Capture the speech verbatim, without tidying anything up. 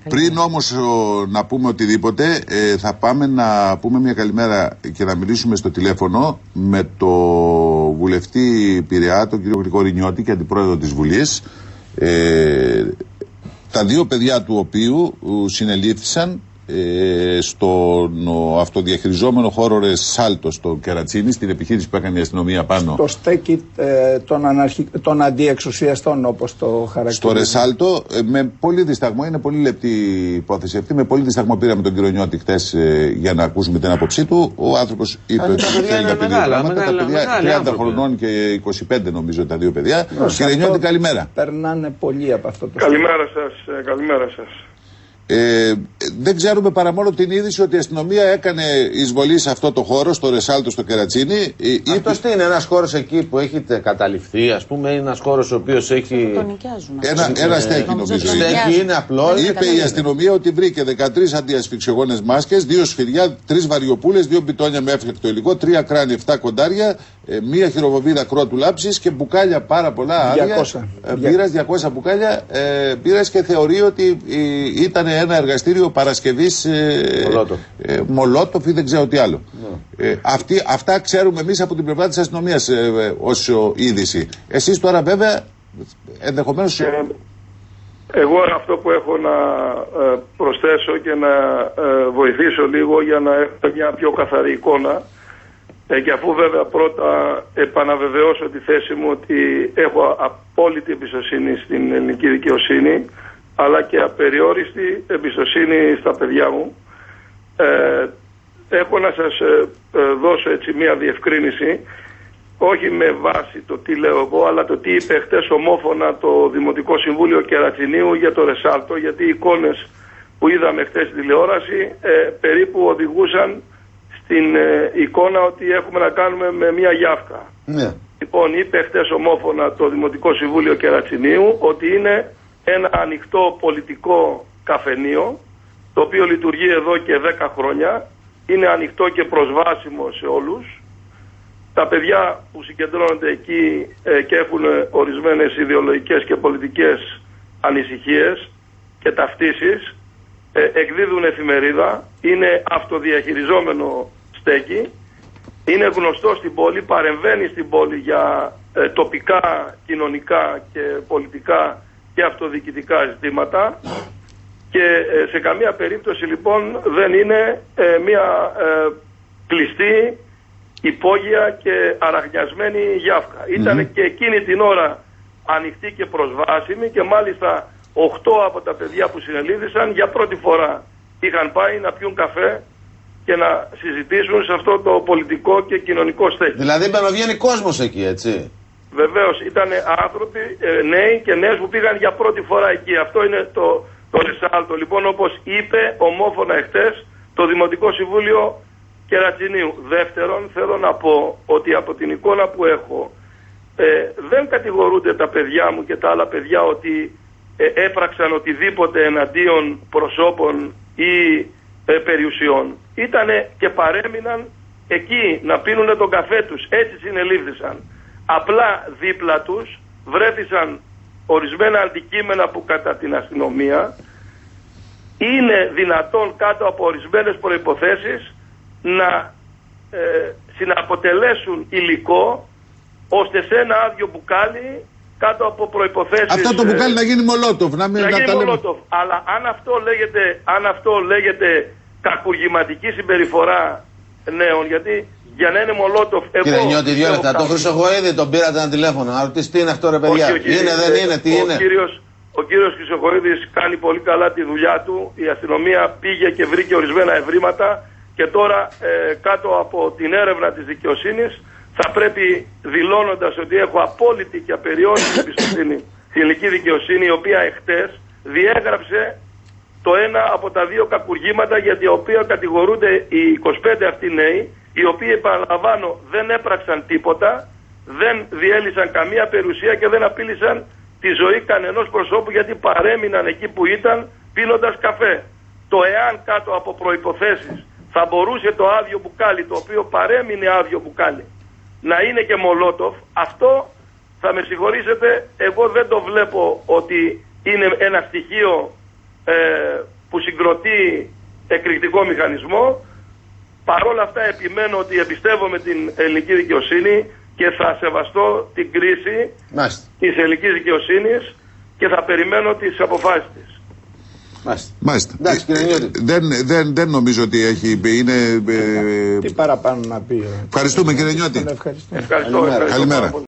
Πριν όμως να πούμε οτιδήποτε, ε, θα πάμε να πούμε μια καλημέρα και να μιλήσουμε στο τηλέφωνο με το βουλευτή Πειραιά, τον κύριο Γρηγόρη Νιώτη και αντιπρόεδρο της Βουλής, ε, τα δύο παιδιά του οποίου συνελήφθησαν ε, στον αυτοδιαχειριζόμενο χώρο Ρεσάλτο στο Κερατσίνι, στην επιχείρηση που έκανε η αστυνομία πάνω. Το στέκι ε, των, αναρχι... των αντιεξουσιαστών, όπως το χαρακτηρίζει. Στο Ρεσάλτο, ε, με πολύ δισταγμό, είναι πολύ λεπτή η υπόθεση αυτή. Με πολύ δισταγμό πήραμε τον κύριο Νιώτη χτες ε, για να ακούσουμε την άποψή του. Ο άνθρωπος είπε ότι θέλει τα παιδιά πράγματα. Τα παιδιά τριάντα χρονών και είκοσι πέντε νομίζω τα δύο παιδιά. Κύριε Νιώτη, καλημέρα. Περνάνε πολύ από αυτό το Καλημέρα σας. Καλημέρα σας. Ε, δεν ξέρουμε παρά μόνο την είδηση ότι η αστυνομία έκανε εισβολή σε αυτό το χώρο, στο Ρεσάλτο, στο Κερατσίνι. Αυτός τι είναι, ένας χώρος εκεί που έχετε καταληφθεί, ας πούμε, είναι ένας χώρος ο οποίος έχει. Το νοικιάζουν. Ένα, ένα στέκι νομίζω. Στέκι είναι απλό. Είπε η αστυνομία ότι βρήκε δεκατρείς αντιασφυξιογόνες μάσκες, δύο σφυριά, τρεις βαριοπούλες, δύο μπιτόνια με έφλεκτο υλικό, τρία κράνη, εφτά κοντάρια, μία χειροβοβίδα κρότου λάψης και μπουκάλια πάρα πολλά άδεια. Μπύρας, διακόσια μπουκάλια ε, μπύρας και θεωρεί ότι ε, ήταν ένα εργαστήριο παρασκευής ε, Μολότοφ. Ε, Μολότοφ ή δεν ξέρω τι άλλο. Ναι. Ε, αυτή, αυτά ξέρουμε εμείς από την πλευρά της αστυνομίας ε, ε, ως είδηση. Εσείς τώρα βέβαια ενδεχομένως... Ε, εγώ αυτό που έχω να ε, προσθέσω και να ε, βοηθήσω λίγο για να έχω μια πιο καθαρή εικόνα ε, και αφού βέβαια πρώτα επαναβεβαιώσω τη θέση μου ότι έχω απόλυτη εμπιστοσύνη στην ελληνική δικαιοσύνη αλλά και απεριόριστη εμπιστοσύνη στα παιδιά μου. Ε, έχω να σας ε, δώσω έτσι μία διευκρίνηση, όχι με βάση το τι λέω εγώ, αλλά το τι είπε χτες ομόφωνα το Δημοτικό Συμβούλιο Κερατσινίου για το Ρεσάλτο, γιατί οι εικόνες που είδαμε χτες στη τηλεόραση ε, περίπου οδηγούσαν στην ε, εικόνα ότι έχουμε να κάνουμε με μία γιάφκα. Ναι. Λοιπόν, είπε χτες ομόφωνα το Δημοτικό Συμβούλιο Κερατσινίου ότι είναι ένα ανοιχτό πολιτικό καφενείο, το οποίο λειτουργεί εδώ και δέκα χρόνια, είναι ανοιχτό και προσβάσιμο σε όλους. Τα παιδιά που συγκεντρώνονται εκεί ε, και έχουν ορισμένες ιδεολογικές και πολιτικές ανησυχίες και ταυτίσεις, ε, εκδίδουν εφημερίδα, είναι αυτοδιαχειριζόμενο στέκι, είναι γνωστό στην πόλη, παρεμβαίνει στην πόλη για ε, τοπικά, κοινωνικά και πολιτικά και αυτοδιοικητικά ζητήματα και ε, σε καμία περίπτωση λοιπόν δεν είναι ε, μια ε, κλειστή, υπόγεια και αραγνιασμένη γιάφκα. Mm-hmm. Ήταν και εκείνη την ώρα ανοιχτή και προσβάσιμη και μάλιστα οχτώ από τα παιδιά που συνελήφθησαν για πρώτη φορά είχαν πάει να πιούν καφέ και να συζητήσουν σε αυτό το πολιτικό και κοινωνικό στέκι. Δηλαδή μπαινοβγαίνει κόσμος εκεί, έτσι. Βεβαίως, ήταν άνθρωποι, ε, νέοι και νέες που πήγαν για πρώτη φορά εκεί. Αυτό είναι το, το Ρεσάλτο. Λοιπόν, όπως είπε ομόφωνα εχθές το Δημοτικό Συμβούλιο Κερατσινίου. Δεύτερον, θέλω να πω ότι από την εικόνα που έχω ε, δεν κατηγορούνται τα παιδιά μου και τα άλλα παιδιά ότι ε, έπραξαν οτιδήποτε εναντίον προσώπων ή ε, περιουσιών. Ήτανε και παρέμειναν εκεί να πίνουν τον καφέ τους. Έτσι συνελήφθησαν. Απλά δίπλα τους βρέθησαν ορισμένα αντικείμενα που κατά την αστυνομία είναι δυνατόν κάτω από ορισμένες προϋποθέσεις να ε, συναποτελέσουν υλικό ώστε σε ένα άδειο μπουκάλι κάτω από προϋποθέσεις... Αυτό το μπουκάλι ε, να γίνει μολότοφ, να μην να να γίνει τα λέμε. μολότοφ. Αλλά αν αυτό λέγεται, αν αυτό λέγεται κακουργηματική συμπεριφορά νέων, γιατί... Για να είναι μολότοφ. Κύριε Νιώτη, δύο λεπτά. Το Χρυσοχοΐδη τον πήρατε ένα τηλέφωνο. Να ρωτήσει τι είναι αυτό, ρε παιδιά. Όχι, κύριε, είναι, δεν είναι, τι ο είναι. Κύριος, ο κύριος Χρυσοχοΐδης κάνει πολύ καλά τη δουλειά του. Η αστυνομία πήγε και βρήκε ορισμένα ευρήματα και τώρα ε, κάτω από την έρευνα της δικαιοσύνης θα πρέπει, δηλώνοντας ότι έχω απόλυτη και απεριόριστη εμπιστοσύνη στην ελληνική δικαιοσύνη, η οποία εχθές διέγραψε το ένα από τα δύο κακουργήματα για τα οποία κατηγορούνται οι είκοσι πέντε αυτοί νέοι, οι οποίοι, επαναλαμβάνω, δεν έπραξαν τίποτα, δεν διέλυσαν καμία περιουσία και δεν απείλησαν τη ζωή κανενός προσώπου, γιατί παρέμειναν εκεί που ήταν πίνοντας καφέ. Το εάν κάτω από προϋποθέσεις θα μπορούσε το άδειο μπουκάλι, το οποίο παρέμεινε άδειο μπουκάλι, να είναι και μολότοφ, αυτό θα με συγχωρήσετε, εγώ δεν το βλέπω ότι είναι ένα στοιχείο ε, συγκροτεί εκρηκτικό μηχανισμό. Παρ' όλα αυτά επιμένω ότι εμπιστεύομαι την ελληνική δικαιοσύνη και θα σεβαστώ την κρίση Μάλιστα. της ελληνικής δικαιοσύνης και θα περιμένω τις αποφάσεις της. Μάλιστα. Μάλιστα. Εντάξει, κύριε Νιώτη. Δεν, δεν, δεν νομίζω ότι έχει. Είναι, ε, Τι παραπάνω να πει. Ευχαριστούμε, κύριε Νιώτη. Ευχαριστώ. Ευχαριστώ. Καλημέρα. ευχαριστώ Καλημέρα. πάρα πολύ.